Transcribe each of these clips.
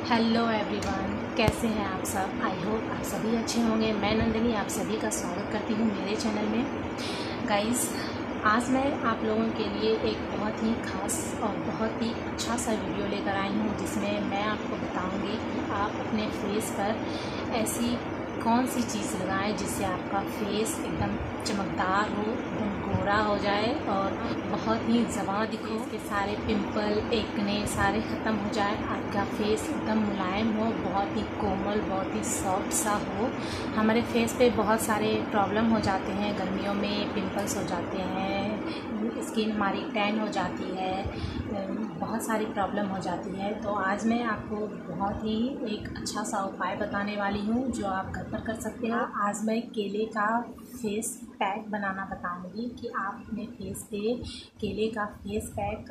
Hello everyone, कैसे हैं आप सब। आई होप आप सभी अच्छे होंगे। मैं नंदिनी आप सभी का स्वागत करती हूँ मेरे चैनल में। गाइस, आज मैं आप लोगों के लिए एक बहुत ही खास और बहुत ही अच्छा सा वीडियो लेकर आई हूँ, जिसमें मैं आपको बताऊँगी कि आप अपने फेस पर ऐसी कौन सी चीज़ लगाएं जिससे आपका फेस एकदम चमकदार हो, एकदम गोरा हो जाए और बहुत ही जवां दिखो। इसके सारे पिंपल, एक्ने सारे ख़त्म हो जाए, आपका फेस एकदम मुलायम हो, बहुत ही कोमल, बहुत ही सॉफ्ट सा हो। हमारे फेस पे बहुत सारे प्रॉब्लम हो जाते हैं, गर्मियों में पिंपल्स हो जाते हैं, स्किन हमारी टैन हो जाती है, बहुत सारी प्रॉब्लम हो जाती है। तो आज मैं आपको बहुत ही एक अच्छा सा उपाय बताने वाली हूँ जो आप घर पर कर सकते हो। आज मैं केले का फेस पैक बनाना बताऊँगी कि आप अपने फेस पे केले का फेस पैक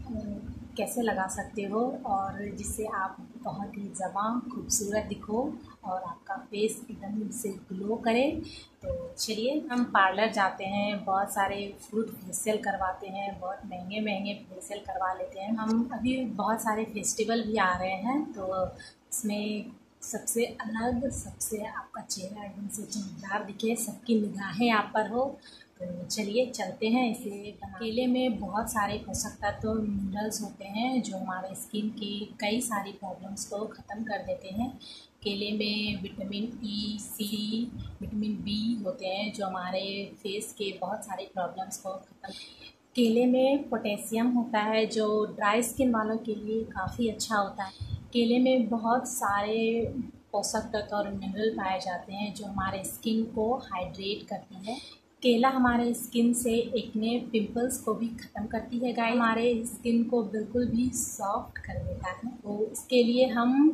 कैसे लगा सकते हो और जिससे आप बहुत ही जवां खूबसूरत दिखो और आपका फेस एकदम से ग्लो करे। तो चलिए, हम पार्लर जाते हैं, बहुत सारे फ्रूट फेशियल करवाते हैं, बहुत महंगे महंगे फेशियल करवा लेते हैं। हम अभी बहुत सारे फेस्टिवल भी आ रहे हैं, तो इसमें सबसे अलग, सबसे आपका चेहरा एकदम से चमकदार दिखे, सबकी निगाहें आप पर हो। तो चलिए चलते हैं इसे बना। केले में बहुत सारे पोषक तत्व, मिनरल्स होते हैं जो हमारे स्किन की कई सारी प्रॉब्लम्स को ख़त्म कर देते हैं। केले में vitamin E, C, vitamin B होते हैं जो हमारे फेस के बहुत सारे प्रॉब्लम्स को ख़त्म। केले में पोटेशियम होता है जो ड्राई स्किन वालों के लिए काफ़ी अच्छा होता है। केले में बहुत सारे पोषक तत्व और मिनरल पाए जाते हैं जो हमारे स्किन को हाइड्रेट करती है। केला हमारे स्किन से एक्ने, पिंपल्स को भी ख़त्म करती है। गाइस, हमारे स्किन को बिल्कुल भी सॉफ्ट कर देता है। तो इसके लिए हम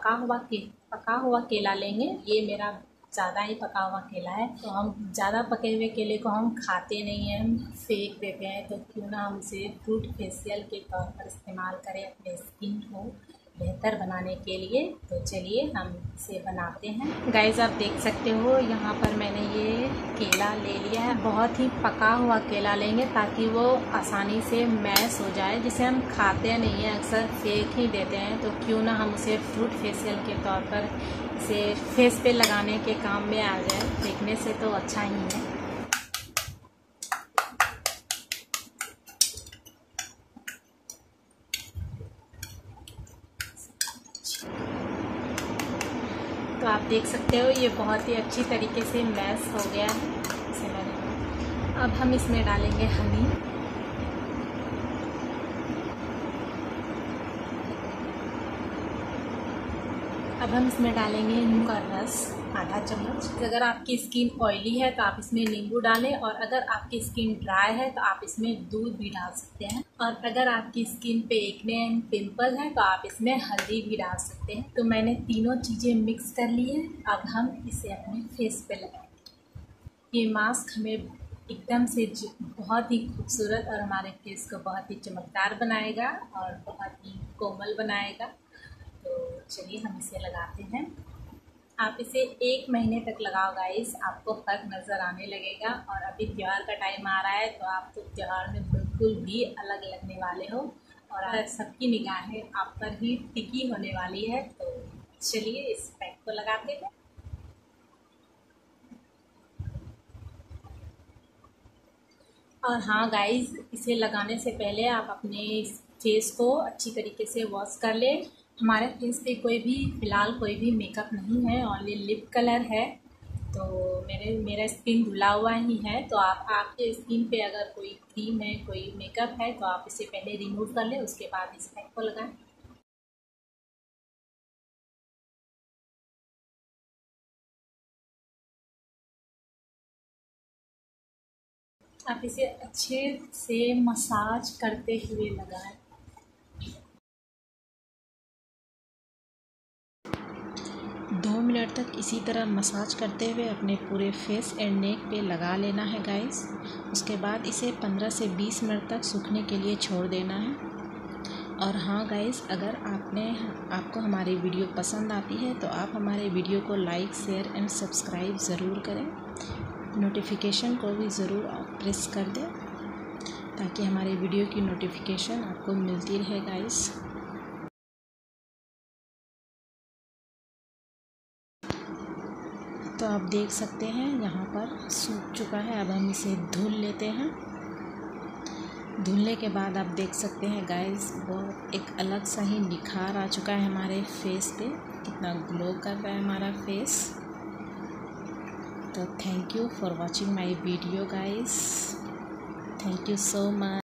पका हुआ केला लेंगे। ये मेरा ज़्यादा ही पका हुआ केला है, तो हम ज़्यादा पके हुए केले को हम खाते नहीं हैं, हम फेंक देते हैं। तो क्यों ना हम इसे फ्रूट फेशियल के तौर पर इस्तेमाल करें अपने स्किन को बेहतर बनाने के लिए। तो चलिए हम इसे बनाते हैं। गाइस, आप देख सकते हो यहाँ पर मैंने ये केला ले लिया है। बहुत ही पका हुआ केला लेंगे ताकि वो आसानी से मैश हो जाए, जिसे हम खाते नहीं हैं, अक्सर फेंक ही देते हैं। तो क्यों ना हम उसे फ्रूट फेशियल के तौर पर इसे फेस पे लगाने के काम में आ जाए। फेंकने से तो अच्छा ही है। तो आप देख सकते हो ये बहुत ही अच्छी तरीके से मैश हो गया है। इसे मैंने, अब हम इसमें डालेंगे हनी। अब हम इसमें डालेंगे नींबू का रस, आधा चम्मच। अगर आपकी स्किन ऑयली है तो आप इसमें नींबू डालें, और अगर आपकी स्किन ड्राई है तो आप इसमें दूध भी डाल सकते हैं। और अगर आपकी स्किन पे एक्ने एंड पिंपल है तो आप इसमें हल्दी भी डाल सकते हैं। तो मैंने तीनों चीज़ें मिक्स कर ली है। अब हम इसे अपने फेस पे लगाएंगे। ये मास्क हमें एकदम से बहुत ही खूबसूरत और हमारे फेस को बहुत ही चमकदार बनाएगा और बहुत ही कोमल बनाएगा। तो चलिए हम इसे लगाते हैं। आप इसे 1 महीने तक लगाओ गाइस, आपको फर्क नज़र आने लगेगा। और अभी त्यौहार का टाइम आ रहा है, तो आप तो त्यौहार में बिल्कुल भी अलग लगने वाले हो और सबकी निगाहें आप पर ही टिकी होने वाली है। तो चलिए इस पैक को लगाते हैं। और हाँ गाइस, इसे लगाने से पहले आप अपने फेस को अच्छी तरीके से वॉश कर लें। हमारे फेस पे फ़िलहाल कोई भी मेकअप नहीं है, ओनली लिप कलर है। तो मेरा स्किन धुला हुआ ही है। तो आपके स्किन पे अगर कोई क्रीम है, कोई मेकअप है, तो आप इसे पहले रिमूव कर लें, उसके बाद इस पैक को लगाएं। आप इसे अच्छे से मसाज करते हुए लगाएं। 2 मिनट तक इसी तरह मसाज करते हुए अपने पूरे फेस एंड नेक पे लगा लेना है गाइस। उसके बाद इसे 15 से 20 मिनट तक सूखने के लिए छोड़ देना है। और हाँ गाइस, अगर आपको हमारी वीडियो पसंद आती है तो आप हमारे वीडियो को लाइक, शेयर एंड सब्सक्राइब ज़रूर करें। नोटिफिकेशन को भी ज़रूर आप प्रेस कर दें ताकि हमारे वीडियो की नोटिफिकेशन आपको मिलती रहे गाइस। तो आप देख सकते हैं यहाँ पर सूख चुका है। अब हम इसे धुल लेते हैं। धुलने के बाद आप देख सकते हैं गाइस, वो एक अलग सा ही निखार आ चुका है हमारे फेस पे। कितना ग्लो कर रहा है हमारा फेस। तो thank you for watching my video guys. Thank you so much.